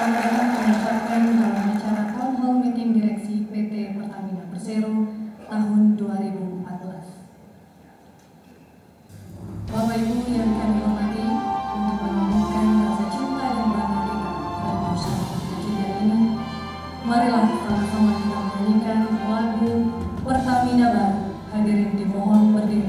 Selamat mengucapkan dalam acara Town Hall Meeting Direksi PT Pertamina Persero tahun 2014. Bapak Ibu yang kami hormati, untuk menumbuhkan rasa cinta dan bangga kita pada perusahaan tercinta ini, marilah sama-sama kita menyanyikan lagu Pertamina Baru. Hadirin dimohon berdiri.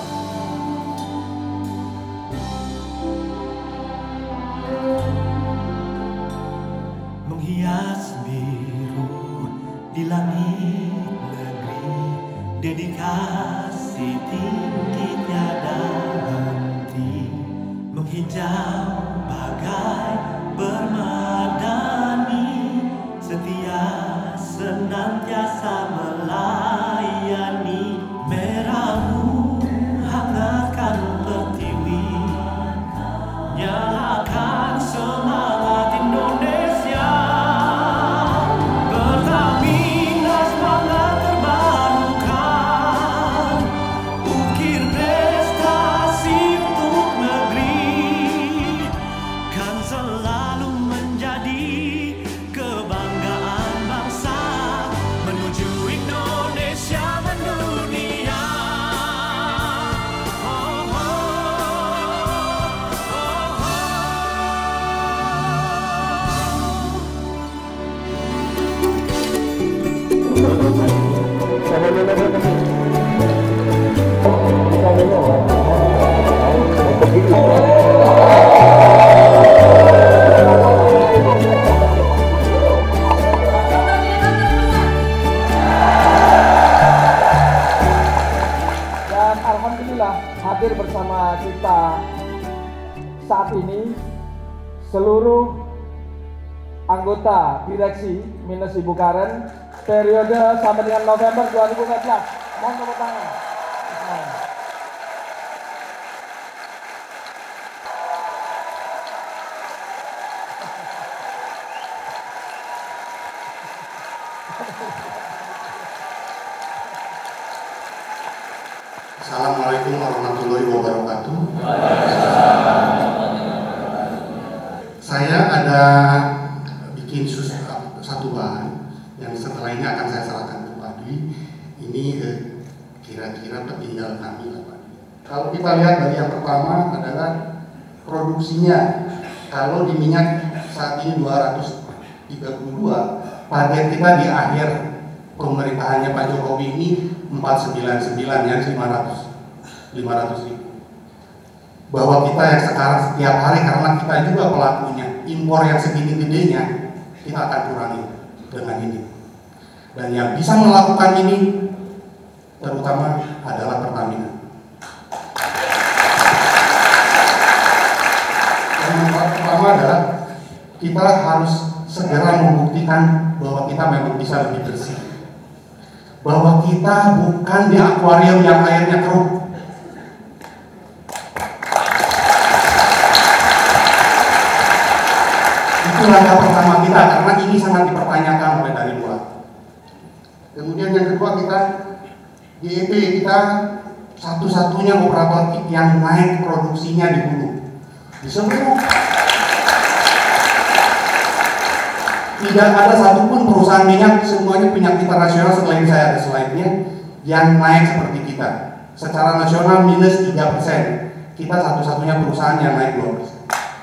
Menghias biru di langit negeri, dedikasi tinggi tiada henti, menghijau bagai bermadani, setia senantiasa melayani. Merahmu hangatkan pertiwi, nyalakan semangat Indonesia. Pertamina semangat terbarukan, ukir prestasi untuk negeri, kan selalu menjadi kebanggaan bangsa, menuju Indonesia mendunia. Dan alhamdulillah hadir bersama kita saat ini seluruh anggota direksi minus Ibu Karen periode sampai dengan November 2014. Mohon tepuk tangan. Assalamualaikum warahmatullahi wabarakatuh. Saya ada bikin satu bahan yang setelah ini akan saya serahkan ke Pak Dwi. Ini kira-kira tertinggal kami lah Pak Dwi. Kalau kita lihat dari yang pertama adalah produksinya. Kalau di minyak saat ini 232, target kita di akhir pemerintahannya Pak Jokowi ini 499, yang 500 ribu. Bahwa kita yang sekarang setiap hari, karena kita juga pelakunya, impor yang segini gedenya, kita akan kurangi dengan ini. Dan yang bisa melakukan ini terutama adalah Pertamina. Yang pertama adalah kita harus segera membuktikan bahwa kita memang bisa lebih bersih, bahwa kita bukan di akuarium yang airnya keruh. Itu langkah pertama kita, karena ini sangat dipertanyakan oleh dari luar. Kemudian yang kedua, kita GEP kita satu-satunya operator yang naik produksinya di hulu. Di seluruh tidak ada satupun perusahaan minyak, semuanya minyak internasional selain saya ada slide-nya, yang naik seperti kita. Secara nasional minus 3%, kita satu-satunya perusahaan yang naik 2%.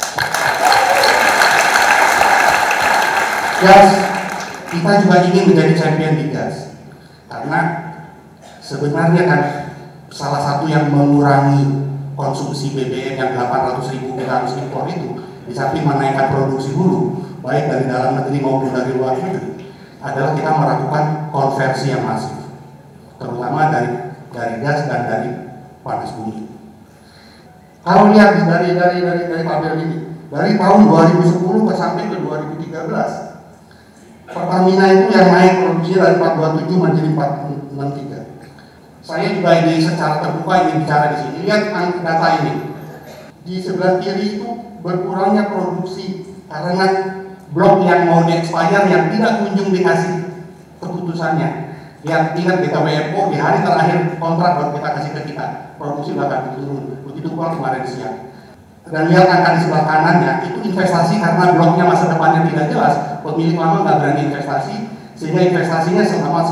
Gas, kita juga ingin menjadi champion di gas, karena sebenarnya kan salah satu yang mengurangi konsumsi BBM yang 800.000 kita harus impor itu, di samping menaikkan produksi hulu, baik dari dalam negeri maupun dari luar negeri, adalah kita melakukan konversi yang masif, terutama dari gas dan dari panas bumi. Kalau lihat dari tabel ini, dari tahun 2010 ke sampai ke 2013, Pertamina itu yang naik produksi dari 427 menjadi 463. Saya juga ini secara terbuka ingin bicara di sini. Lihat data ini. Di sebelah kiri itu berkurangnya produksi karena blok yang mau di-expire yang tidak kunjung dikasih keputusannya. Lihat, ingat BTWFO di hari terakhir kontrak baru kita kasih ke kita. Produksi bakal turun. Begitu pula kemarin siang. dan lihat angka di sebelah kanannya, itu investasi karena bloknya masa depannya tidak jelas, pemilik lama nggak berani investasi, sehingga investasinya selama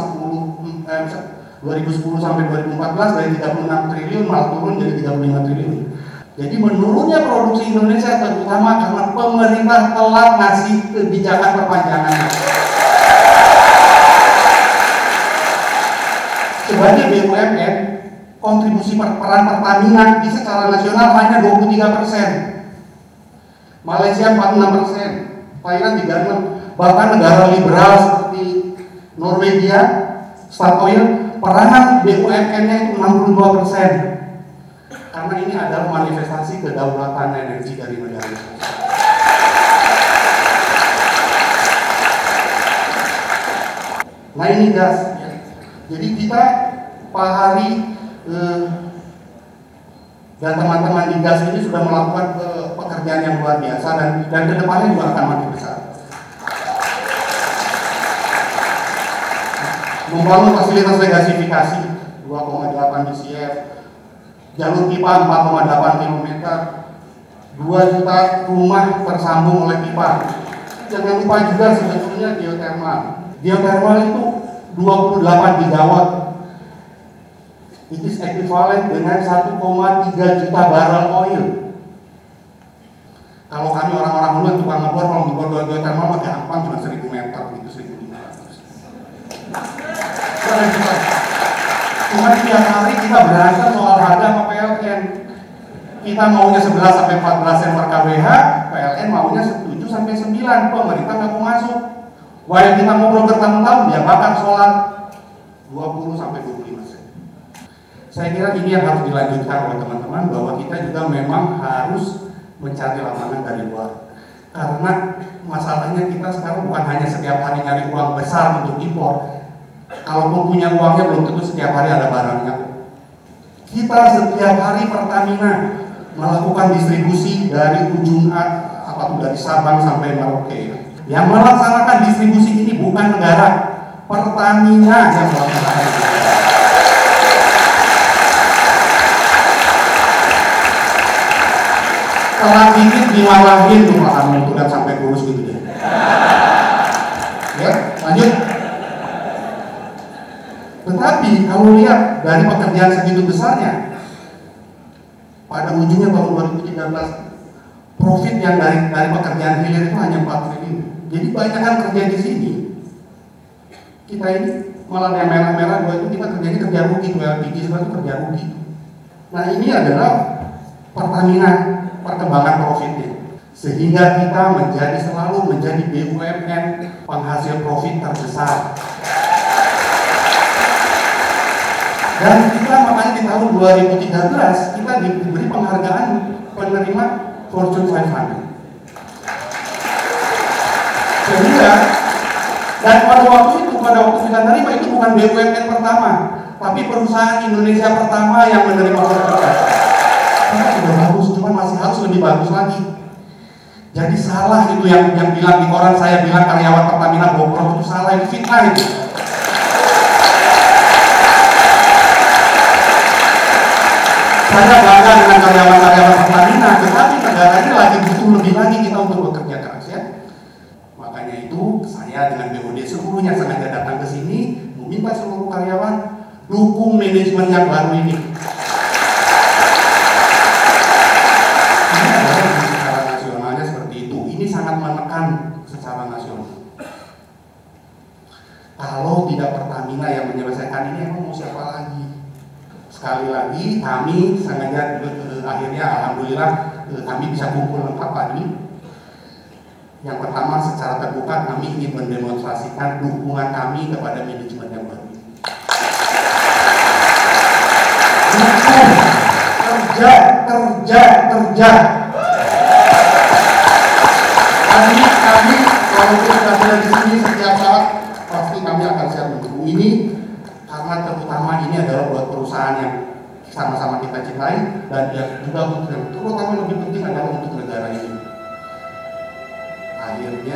2010 sampai 2014 dari 36 triliun malah turun jadi 35 triliun. Jadi menurunnya produksi Indonesia terutama karena pemerintah telah ngasih kebijakan perpanjangan. Sebagai BUMN, kontribusi peran Pertamina di secara nasional hanya 23%. Malaysia 46%, Thailand 36%, bahkan negara liberal seperti Norwegia, Statoil, peranan BUMN-nya itu 62%. Karena ini adalah manifestasi kedaulatan energi dari negara. Nah ini gas. Jadi kita Pak Hari dan teman-teman di gas ini sudah melakukan pekerjaan yang luar biasa dan kedepannya juga akan makin besar. Membangun fasilitas regasifikasi 2,8 BCF, jalur pipa 4,8 km, 2 juta rumah tersambung oleh pipa. Jangan lupa juga sebetulnya geothermal. Geothermal itu 28 gigawatt. It is equivalent dengan 1,3 juta barrel oil. Kalau kami orang-orang dulu tukang ngebor, kalau ngebor geothermal mah gampang, cuma 1000 meter gitu, 1500. Cuma tiap hari kita berantem soal harga sama PLN. Kita maunya 11 sampai 14 sen per kWh, PLN maunya 7 sampai 9, pemerintah nggak mau masuk. While kita ngobrol bertahun-tahun, dia bakar solar 20 sampai 25 sen. Saya kira ini yang harus dilanjutkan oleh teman-teman, bahwa kita juga memang harus mencari lapangan dari luar. Karena masalahnya kita sekarang bukan hanya setiap hari nyari uang besar untuk impor. Kalaupun punya uangnya belum tentu setiap hari ada barangnya. Kita setiap hari Pertamina melakukan distribusi dari ujung dari Sabang sampai Merauke. Yang melaksanakan distribusi ini bukan negara, Pertamina yang melaksanakan. Setelah dikit dimarahin tuh Pak Anu itu dan sampai kurus gitu deh. Ya, lanjut. Tetapi kalau lihat dari pekerjaan segitu besarnya, pada ujungnya tahun 2013 profit yang dari pekerjaan hilir itu hanya 4 triliun. Jadi banyak kan kerja di sini. Kita ini malah yang merah-merah itu kita kerja rugi, LPG semua itu kerja rugi. Nah ini adalah Pertamina perkembangan profitnya. Sehingga kita selalu menjadi BUMN penghasil profit terbesar. Dan kita makanya di tahun 2013 kita diberi penghargaan penerima Fortune 500. Sehingga dan pada waktu kita menerima itu bukan BUMN pertama, tapi perusahaan Indonesia pertama yang menerima Fortune 500. Kita sudah bagus, cuma masih harus lebih bagus lagi. Jadi salah itu yang bilang di koran saya bilang karyawan Pertamina bobrok itu salah, itu fitnah itu. Saya bangga dengan karyawan-karyawan Pertamina, tetapi negara ini lagi butuh lebih lagi kita untuk bekerja keras ya. Makanya itu saya dengan BOD seluruhnya sengaja datang ke sini meminta seluruh karyawan dukung manajemen yang baru ini. Ini adalah secara nasionalnya seperti itu. Ini sangat menekan secara nasional. Kalau tidak Pertamina yang menyelesaikan ini, emang mau siapa lagi? Sekali lagi kami sengaja akhirnya alhamdulillah kami bisa kumpul lengkap tadi. Yang pertama secara terbuka kami ingin mendemonstrasikan dukungan kami kepada manajemen yang baru. Kerja. Kami kalau sudah ada di sini setiap saat pasti kami akan siap mendukung ini. Karena terutama ini adalah buat perusahaan yang sama-sama kita cintai dan yang juga terutama lebih penting adalah untuk negara ini. Akhirnya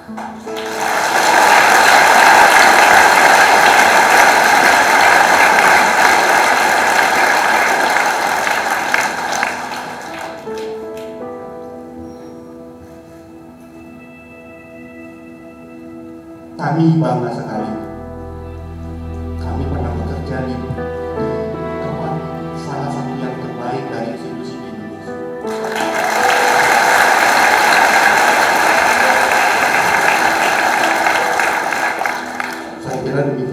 Kami bangga sekali. Kami pernah bekerja di tempat salah satu yang terbaik dari institusi di Indonesia. Saya kira demikian.